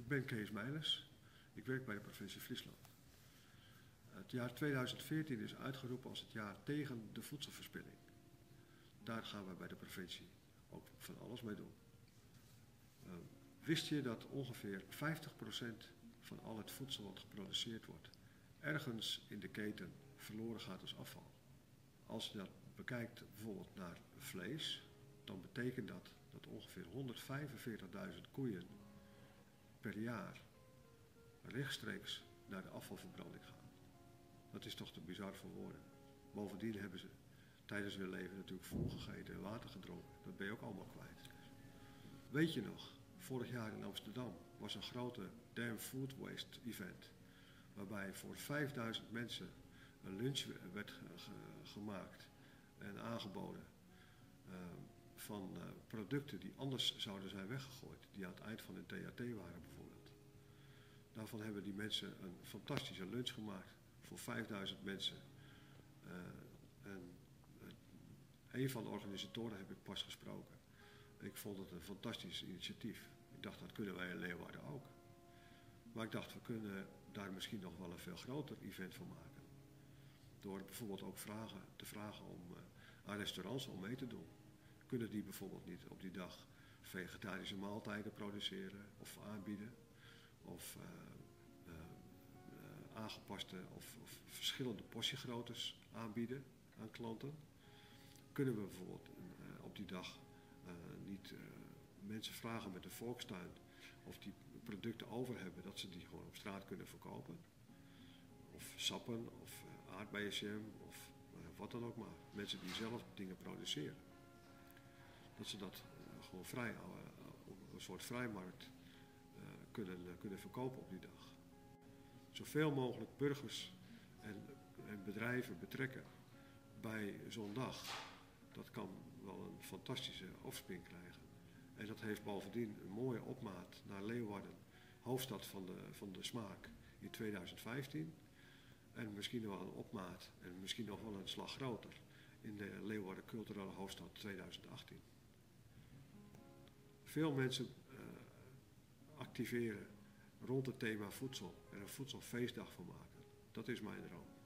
ben Kees Meijlers. Ik werk bij de provincie Friesland. Het jaar 2014 is uitgeroepen als het jaar tegen de voedselverspilling. Daar gaan we bij de provincie ook van alles mee doen. Wist je dat ongeveer 50% van al het voedsel wat geproduceerd wordt ergens in de keten verloren gaat als afval? Als je dat bekijkt bijvoorbeeld naar vlees, dan betekent dat ongeveer 145.000 koeien per jaar rechtstreeks naar de afvalverbranding gaan. Dat is toch te bizar voor woorden. Bovendien hebben ze tijdens hun leven natuurlijk voer gegeten en water gedronken. Dat ben je ook allemaal kwijt. Weet je nog, vorig jaar in Amsterdam was een grote Damn Food Waste event. Waarbij voor 5000 mensen een lunch werd gemaakt en aangeboden van producten die anders zouden zijn weggegooid. Die aan het eind van hun THT waren bijvoorbeeld. Daarvan hebben die mensen een fantastische lunch gemaakt voor 5000 mensen. Een van de organisatoren heb ik pas gesproken. Ik vond het een fantastisch initiatief. Ik dacht, dat kunnen wij in Leeuwarden ook. Maar ik dacht, we kunnen daar misschien nog wel een veel groter event van maken. Door bijvoorbeeld ook te vragen aan restaurants om mee te doen. Kunnen die bijvoorbeeld niet op die dag vegetarische maaltijden produceren of aanbieden? Of aangepaste of verschillende portiegroottes aanbieden aan klanten? Kunnen we bijvoorbeeld op die dag niet mensen vragen met de volkstuin of die producten over hebben, dat ze die gewoon op straat kunnen verkopen? Of sappen of aardbeienjam of wat dan ook maar. Mensen die zelf dingen produceren. Dat ze dat gewoon vrij op een soort vrijmarkt kunnen verkopen op die dag. Zoveel mogelijk burgers en bedrijven betrekken bij zo'n dag. Dat kan wel een fantastische opspring krijgen. En dat heeft bovendien een mooie opmaat naar Leeuwarden, hoofdstad van de smaak in 2015. En misschien wel een opmaat en misschien nog wel een slag groter in de Leeuwarden culturele hoofdstad 2018. Veel mensen activeren rond het thema voedsel en een voedselfeestdag van maken. Dat is mijn droom.